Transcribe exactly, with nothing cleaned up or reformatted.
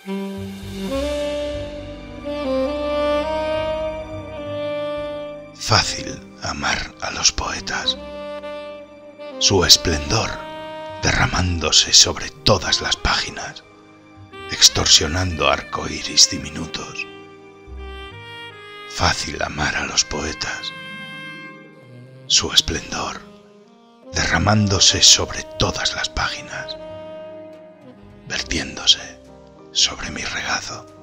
Fácil amar a los poetas. Su esplendor derramándose sobre todas las páginas, extorsionando arcoíris diminutos. Fácil amar a los poetas. Su esplendor derramándose sobre todas las páginas, vertiéndose sobre mi regazo.